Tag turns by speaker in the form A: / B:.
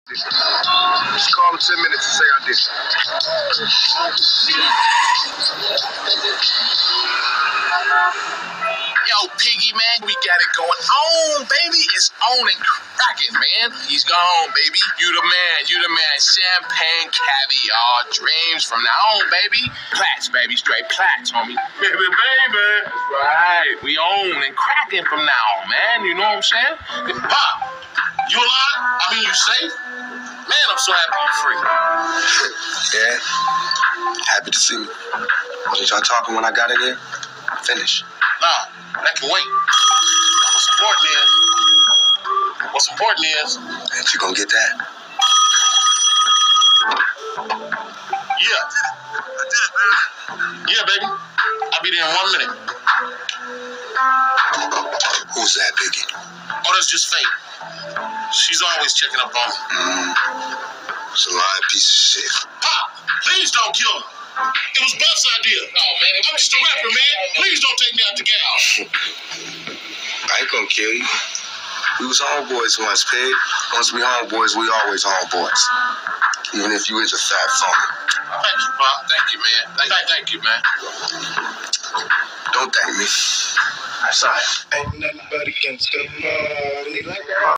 A: Just call him 10 minutes and say I did it.
B: Yo, Piggy, man, we got it going on, baby. It's on and cracking, man. He's gone, baby. You the man, you the man. Champagne, caviar, dreams from now on, baby. Plats, baby, straight plats, homie. Baby, baby. That's right. We on and cracking from now on, man. You know what I'm saying?
C: Pop, you alive? I mean, you safe? Man, I'm so happy you're free.
A: Yeah. Happy to see me. Wasn't y'all talking when I got in here? Finish.
C: Nah, that can wait. What's important is...
A: Ain't you gonna get that?
C: Yeah. Yeah, baby. I'll be there in 1 minute.
A: Who's that, Biggie?
C: Oh, that's just fate. She's always checking up on me.
A: It's a lying piece of shit.
C: Pop, please don't kill me. It was Buff's idea. Oh, man. I'm just a rapper, man. Please don't take me out the gal.
A: I ain't gonna kill you. We was homeboys once, Pig. Once we homeboys, we always homeboys. Even if you is a fat phony.
C: Thank you, Pop. Thank you, man. Thank you, man.
A: Don't thank me. That's all right.
D: Ain't nothing but against the money.